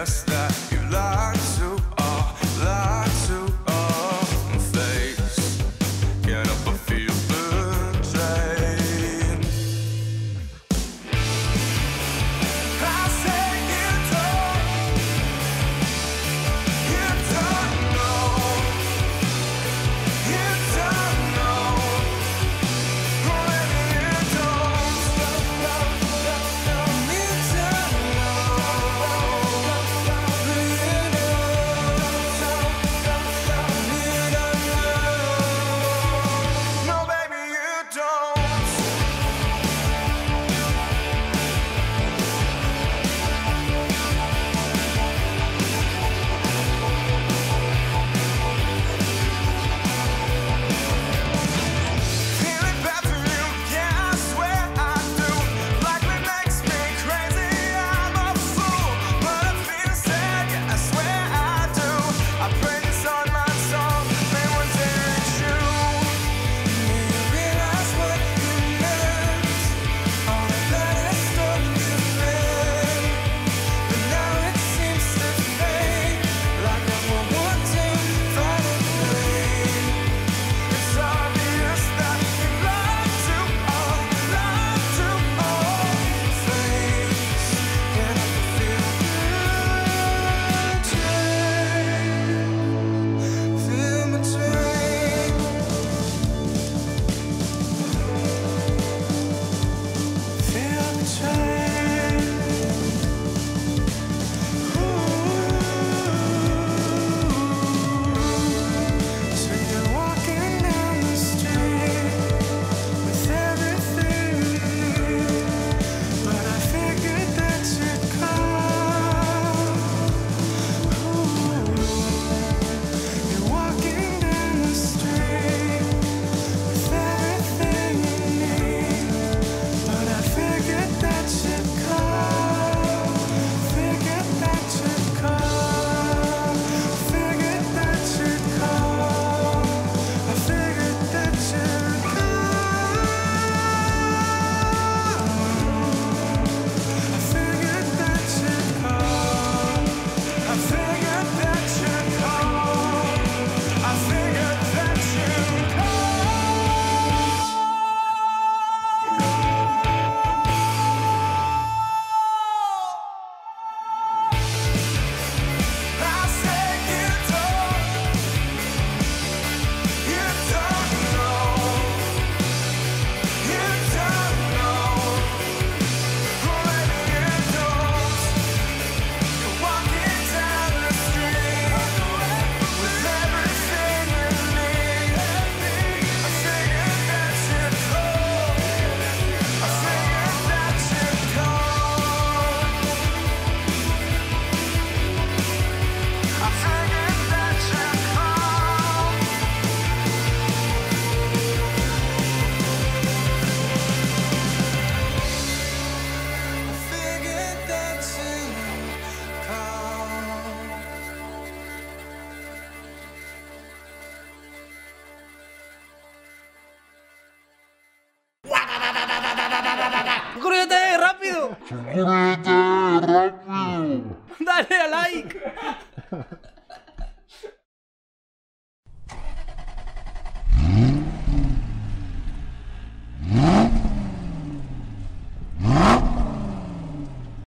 guess that you like to face. Get up and feel the drain. I say you don't know. You don't know. Maybe you don't. You don't know. No, baby, you don't. Feeling bad for you, yeah, I swear I do. Likely makes me crazy, I'm a fool. But I'm feeling sad, yeah, I swear I do. I pray this on my song, may one day reach you. May you realize what you meant, all the better stuff you meant. But now it seems to fade, like I won't want to fight it away. It's obvious that you love to face. Get up and feel betrayed. Feel betrayed. So you're walking down the street with everything you need, but I figured that you'd come. You're walking down the street with everything you need, but I figured that you'd come. Figured that you'd come. Figured that you'd come. I figured that you'd come. I figured that you'd come. I figured that you'd come. I figured that you'd come. I say you don't know. You don't know. Maybe you don't. You're walking down the street with everything you need. I figured that you'd come. I figured that you'd come. I figured that you'd come. I figured that you'd come. ¡Suscríbete rápido! ¡Dale a like!